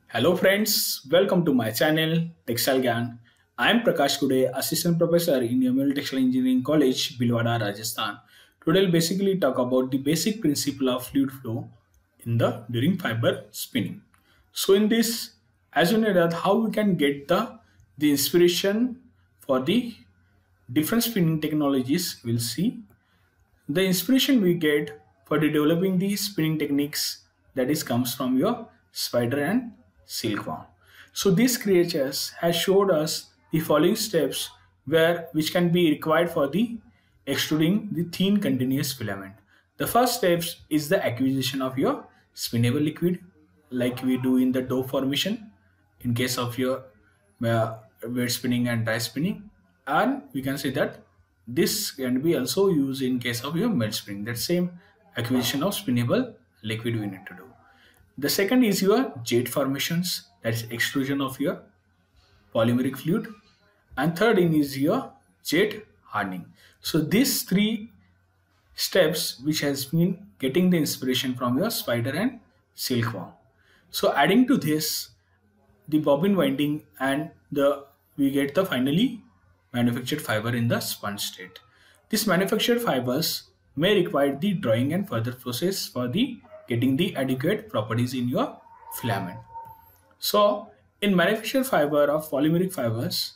Hello friends, welcome to my channel Textile Gyan. I am Prakash Kude, Assistant Professor in Yamal Textile Engineering College, Bhilwara, Rajasthan. Today we'll basically talk about the basic principle of fluid flow in the during fiber spinning. So in this, as you know that how we can get the inspiration for the different spinning technologies, we'll see. The inspiration we get for the developing the spinning techniques that is comes from your spider and silkworm. So these creatures has showed us the following steps which can be required for the extruding the thin continuous filament. The first steps is the acquisition of your spinnable liquid like we do in the dough formation in case of your wet spinning and dry spinning, and we can say that this can be also used in case of your melt spinning. That same acquisition of spinnable liquid we need to do. The second is your jet formations, that is extrusion of your polymeric fluid, and third in is your jet hardening. So these three steps which has been getting the inspiration from your spider and silkworm. So adding to this the bobbin winding and the we get the finally manufactured fiber in the spun state. These manufactured fibers may require the drawing and further process for the getting the adequate properties in your filament. So in manufactured fiber of polymeric fibers,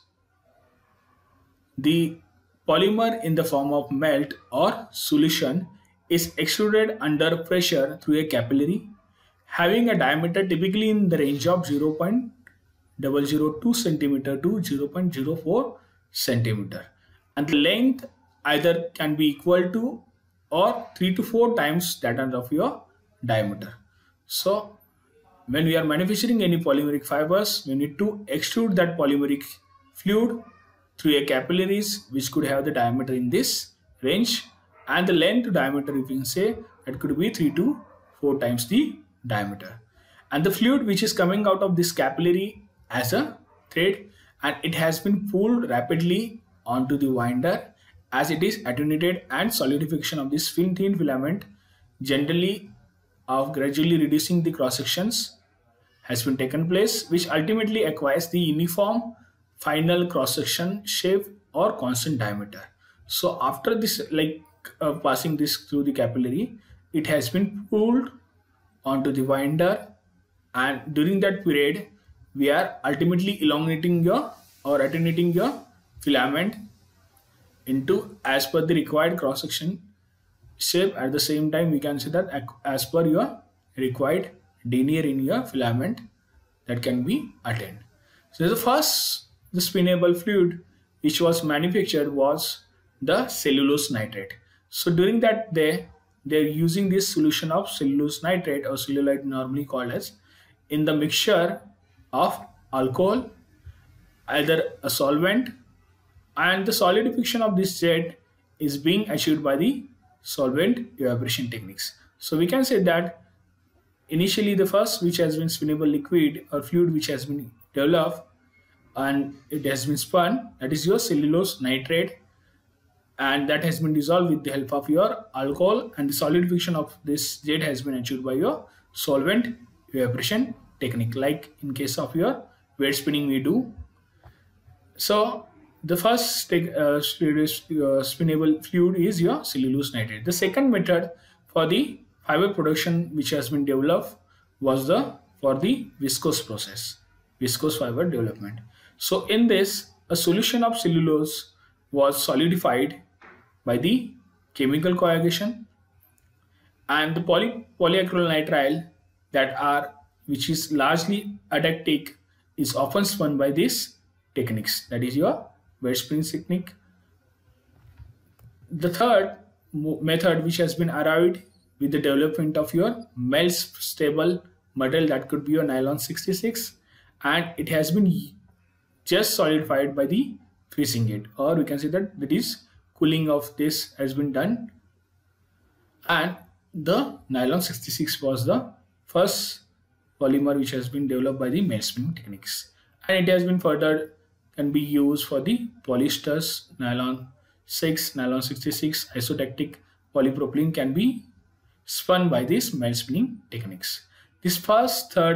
the polymer in the form of melt or solution is extruded under pressure through a capillary having a diameter typically in the range of 0.002 centimeter to 0.04 centimeter, and the length either can be equal to or 3 to 4 times that of your diameter. So when we are manufacturing any polymeric fibers, we need to extrude that polymeric fluid through a capillaries which could have the diameter in this range, and the length to diameter, if you can say, that could be 3 to 4 times the diameter. And the fluid which is coming out of this capillary as a thread, and it has been pulled rapidly onto the winder as it is attenuated, and solidification of this thin filament generally of gradually reducing the cross sections has been taken place, which ultimately acquires the uniform final cross section shape or constant diameter. So after this passing this through the capillary, it has been pulled onto the winder, and during that period we are ultimately elongating your or attenuating your filament into as per the required cross section shape. At the same time, we can say that as per your required denier in your filament that can be attained. So the first the spinnable fluid which was manufactured was the cellulose nitrate. So during that they're using this solution of cellulose nitrate or cellulite normally called as in the mixture of alcohol, either a solvent, and the solidification of this jet is being achieved by the solvent evaporation techniques. So we can say that initially the first which has been spinnable liquid or fluid which has been developed and it has been spun, that is your cellulose nitrate, and that has been dissolved with the help of your alcohol, and the solidification of this jet has been achieved by your solvent evaporation technique, like in case of your wet spinning we do. So the first spinnable fluid is your cellulose nitrate. The second method for the fiber production which has been developed was for the viscose process, viscose fiber development. So in this, a solution of cellulose was solidified by the chemical coagulation, and the polyacrylonitrile which is largely adactic is often spun by these techniques, that is your wet spinning technique. The third method which has been arrived with the development of your melt stable material, that could be your nylon 66, and it has been just solidified by the freezing it, or we can say that is cooling of this has been done, and the nylon 66 was the first polymer which has been developed by the melt spinning techniques, and it has been further can be used for the polyesters, nylon 6, nylon 66, isotactic polypropylene can be spun by these melt spinning techniques. This first, third and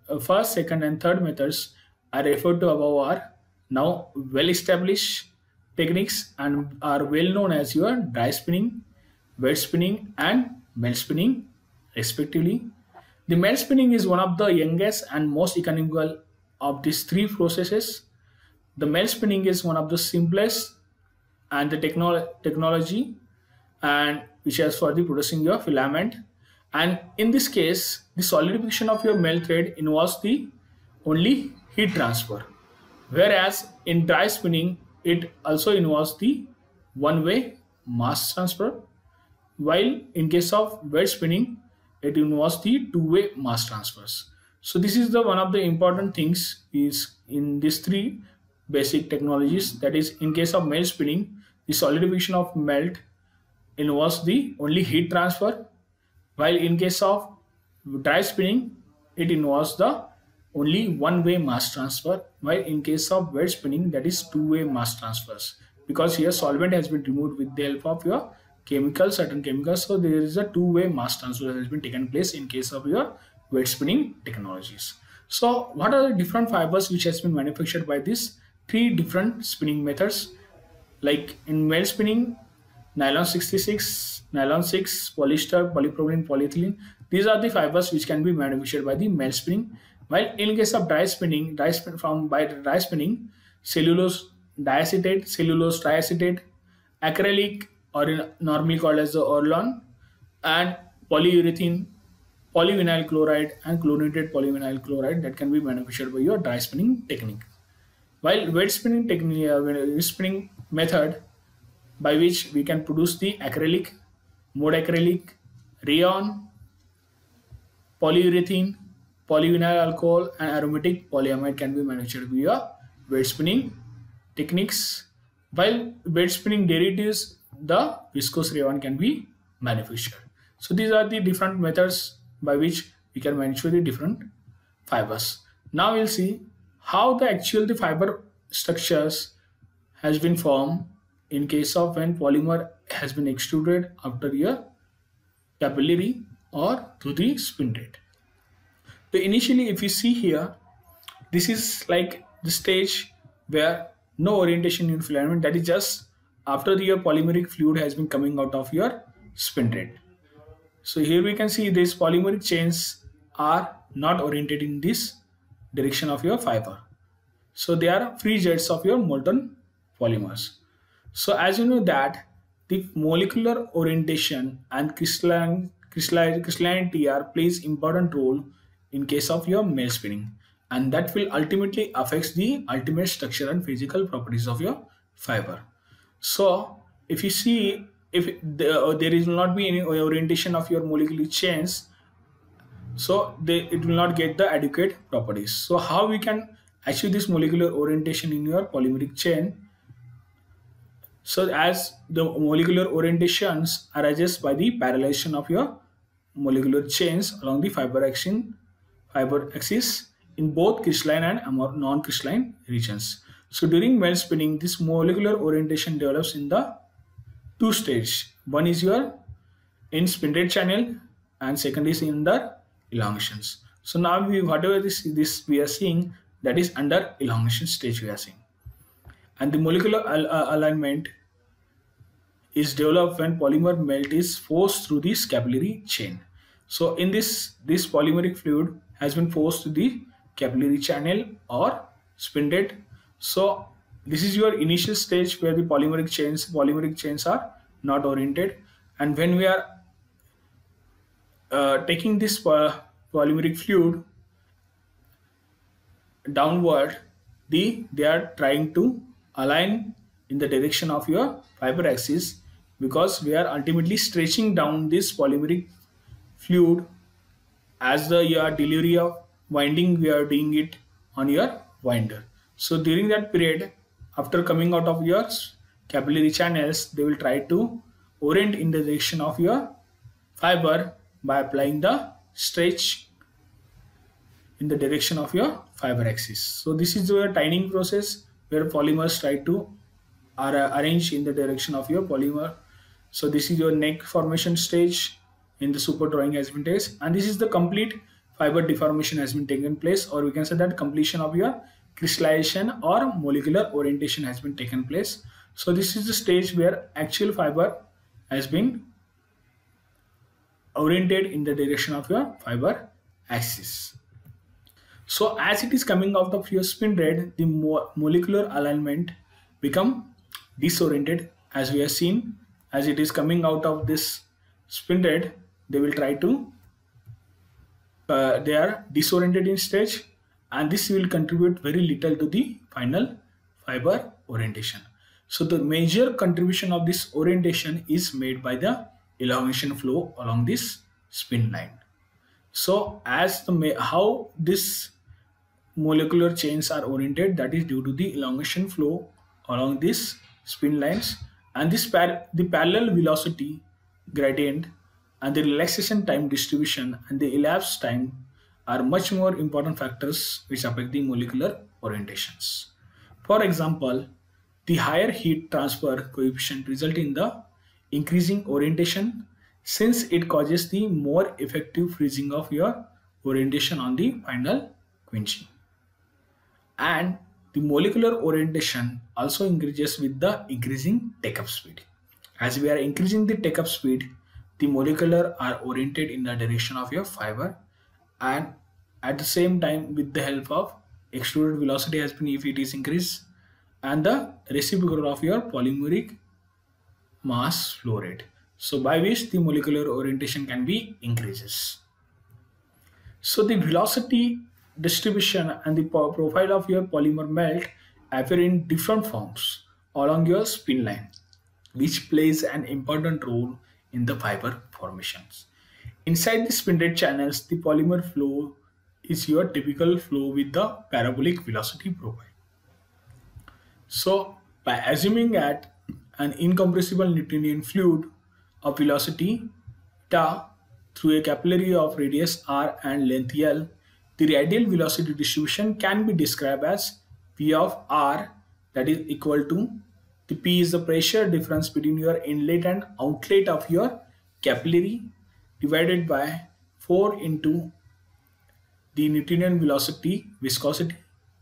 first, second, and third methods I referred to above are now well established techniques and are well known as your dry spinning, wet spinning, and melt spinning, respectively. The melt spinning is one of the youngest and most economical of these three processes. The melt spinning is one of the simplest and the technology and which is for the producing your filament, and in this case the solidification of your melt thread involves the only heat transfer, whereas in dry spinning it also involves the one way mass transfer, while in case of wet spinning it involves the two-way mass transfers. So this is the one of the important things is in these three basic technologies, that is in case of melt spinning the solidification of melt involves the only heat transfer, while in case of dry spinning it involves the only one-way mass transfer, while in case of wet spinning that is two-way mass transfers, because here solvent has been removed with the help of your chemicals, certain chemicals, so there is a two-way mass transfer that has been taken place in case of your wet spinning technologies. So what are the different fibers which has been manufactured by these three different spinning methods? Like in melt spinning, nylon 66, nylon 6, polyester, polypropylene, polyethylene. These are the fibers which can be manufactured by the melt spinning. While in case of dry spinning, dry spinning, cellulose diacetate, cellulose triacetate, acrylic or normally called as the Orlon, and polyurethane, polyvinyl chloride, and chlorinated polyvinyl chloride that can be manufactured by your dry spinning technique. While wet spinning technique, wet spinning method by which we can produce the acrylic, mode acrylic, rayon, polyurethane, polyvinyl alcohol, and aromatic polyamide can be manufactured via wet spinning techniques. While wet spinning derivatives, the viscose rayon can be manufactured. So these are the different methods by which we can manufacture the different fibers. Now we'll see how the fiber structures has been formed in case of when polymer has been extruded after a capillary or through the spin rate. So initially, if you see here, this is like the stage where no orientation in filament, that is just after your polymeric fluid has been coming out of your spin rate. So here we can see these polymeric chains are not oriented in this direction of your fiber. So they are free jets of your molten polymers. So as you know that the molecular orientation and crystallinity are plays important role in case of your melt spinning, and that will ultimately affects the ultimate structure and physical properties of your fiber. So if you see, if there is not be any orientation of your molecular chains, so it will not get the adequate properties. So how we can achieve this molecular orientation in your polymeric chain? So as the molecular orientations arises by the parallelization of your molecular chains along the fiber axis in both crystalline and non-crystalline regions. So during melt spinning, this molecular orientation develops in the two stages. One is your in spin rate channel and second is in the elongations. So now whatever this we are seeing, that is under elongation stage we are seeing. And the molecular alignment is developed when polymer melt is forced through this capillary chain. So in this polymeric fluid has been forced to the capillary channel or spin rate. So this is your initial stage where the polymeric chains are not oriented, and when we are taking this polymeric fluid downward, they are trying to align in the direction of your fiber axis, because we are ultimately stretching down this polymeric fluid as your delivery of winding, we are doing it on your winder. So during that period, after coming out of your capillary channels, they will try to orient in the direction of your fiber by applying the stretch in the direction of your fiber axis. So this is your tining process where polymers try to arrange in the direction of your polymer. So this is your neck formation stage in the super drawing has been tested, and this is the complete fiber deformation has been taken place, or we can say that completion of your crystallization or molecular orientation has been taken place. So this is the stage where actual fiber has been oriented in the direction of your fiber axis. So as it is coming out of your spin rate, the molecular alignment become disoriented, as we have seen. As it is coming out of this spin rate, they will try to they are disoriented in stage, and this will contribute very little to the final fiber orientation. So the major contribution of this orientation is made by the elongation flow along this spin line. So as the how this molecular chains are oriented, that is due to the elongation flow along these spin lines, and the parallel velocity gradient and the relaxation time distribution and the elapsed time are much more important factors which affect the molecular orientations. For example, the higher heat transfer coefficient result in the increasing orientation, since it causes the more effective freezing of your orientation on the final quenching. And the molecular orientation also increases with the increasing take-up speed. As we are increasing the take-up speed, the molecular are oriented in the direction of your fiber, and at the same time with the help of extruded velocity has been, if it is increased, and the reciprocal of your polymeric mass flow rate, so by which the molecular orientation can be increases. So the velocity distribution and the profile of your polymer melt appear in different forms along your spin line, which plays an important role in the fiber formations. Inside the spin rate channels, the polymer flow is your typical flow with the parabolic velocity profile. So by assuming that an incompressible Newtonian fluid of velocity ta through a capillary of radius r and length L, the radial velocity distribution can be described as P of r, that is equal to the P is the pressure difference between your inlet and outlet of your capillary divided by 4 into the Newtonian velocity viscosity,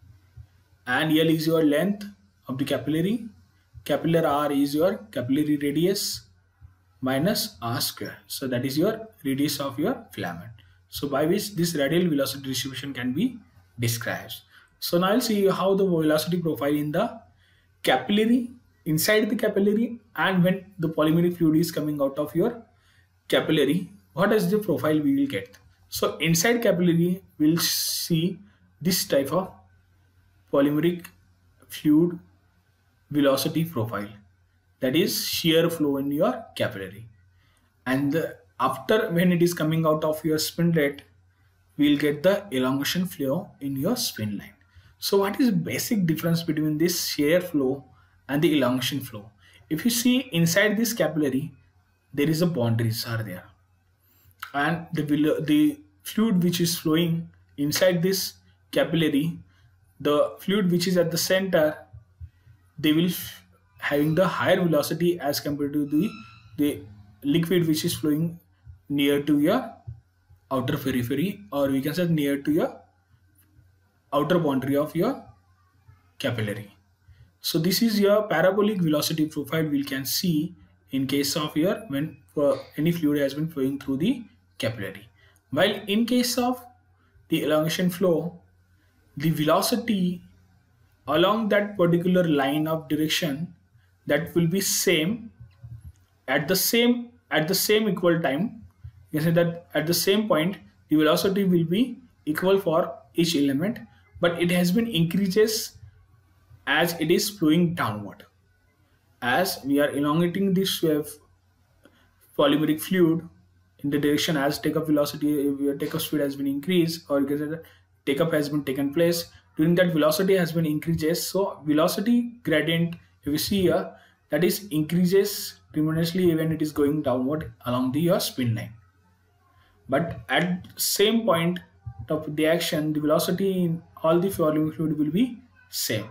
and L is your length of the capillary, capillary r is your capillary radius minus r square. So that is your radius of your filament. So by which this radial velocity distribution can be described. So now I'll see how the velocity profile in the capillary, inside the capillary, and when the polymeric fluid is coming out of your capillary, what is the profile we will get. So inside capillary, we'll see this type of polymeric fluid velocity profile, that is shear flow in your capillary, and after when it is coming out of your spin rate, we'll get the elongation flow in your spin line. So what is the basic difference between this shear flow and the elongation flow? If you see inside this capillary, there is a boundaries are there, and the fluid which is flowing inside this capillary, the fluid which is at the center, they will having the higher velocity as compared to the liquid which is flowing near to your outer periphery, or we can say near to your outer boundary of your capillary. So this is your parabolic velocity profile we can see in case of your when any fluid has been flowing through the capillary. While in case of the elongation flow, the velocity along that particular line of direction, that will be same at the same equal time. You can say that at the same point the velocity will be equal for each element, but it has been increases as it is flowing downward. As we are elongating this polymeric fluid in the direction as take-up velocity, take-up speed has been increased, or you can say that take-up has been taken place, during that velocity has been increases. So velocity gradient, if you see here, that is increases tremendously when it is going downward along your spin line. But at same point of the action, the velocity in all the polymeric fluid will be same.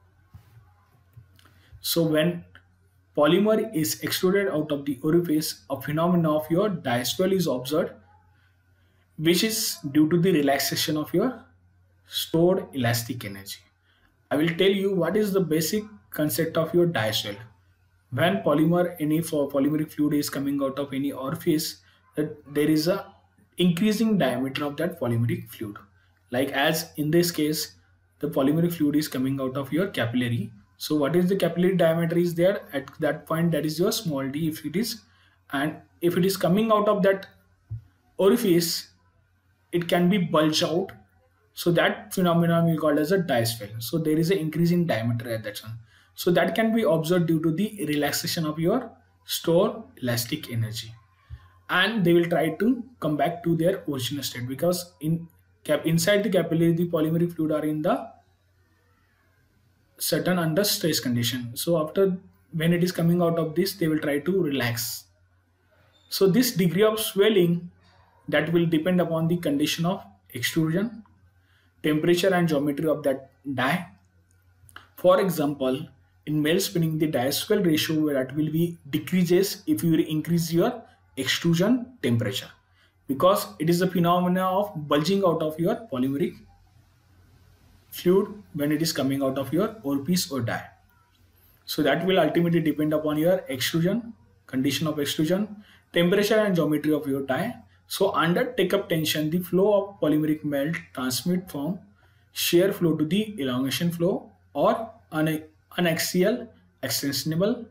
So when polymer is extruded out of the orifice, a phenomenon of your diastole is observed, which is due to the relaxation of your stored elastic energy. I will tell you what is the basic concept of your diastole. When any polymeric fluid is coming out of any orifice, that there is a increasing diameter of that polymeric fluid. Like as in this case, the polymeric fluid is coming out of your capillary. So what is the capillary diameter is there at that point, that is your small d if it is, and if it is coming out of that orifice, it can be bulged out. So that phenomenon we call as a diastole. So there is an increase in diameter at that time. So that can be observed due to the relaxation of your stored elastic energy, and they will try to come back to their original state, because inside the capillary the polymeric fluid are in the certain under stress condition. So after, when it is coming out of this, they will try to relax. So this degree of swelling, that will depend upon the condition of extrusion, temperature and geometry of that die. For example, in melt spinning, the diastole ratio that will be decreases if you increase your extrusion temperature, because it is a phenomena of bulging out of your polymeric fluid when it is coming out of your orifice or die. So that will ultimately depend upon your extrusion, condition of extrusion, temperature and geometry of your die. So under take-up tension, the flow of polymeric melt transmit from shear flow to the elongation flow or unaxial extensional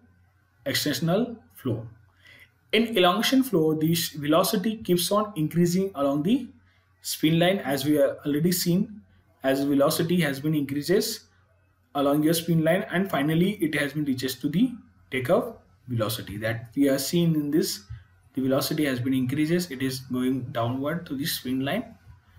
flow. In elongation flow, the velocity keeps on increasing along the spin line, as we are already seen, as velocity has been increases along your spin line, and finally it has been reaches to the takeoff velocity that we are seeing in this. The velocity has been increases, it is going downward to the spin line.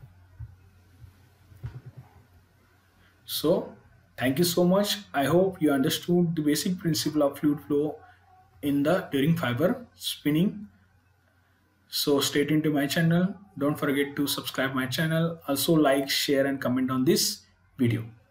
So thank you so much. I hope you understood the basic principle of fluid flow in the during fiber spinning. So stay tuned to my channel. Don't forget to subscribe my channel. Also like, share and comment on this video.